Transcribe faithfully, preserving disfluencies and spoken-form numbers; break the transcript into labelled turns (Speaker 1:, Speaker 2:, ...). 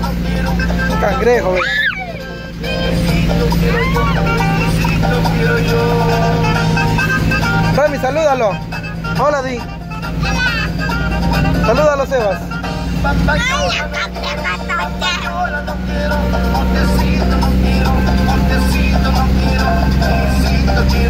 Speaker 1: Un cangrejo, ¿ves? Remy, salúdalo. Hola, Di. Salúdalo, Sebas.
Speaker 2: Hola, cangrejo.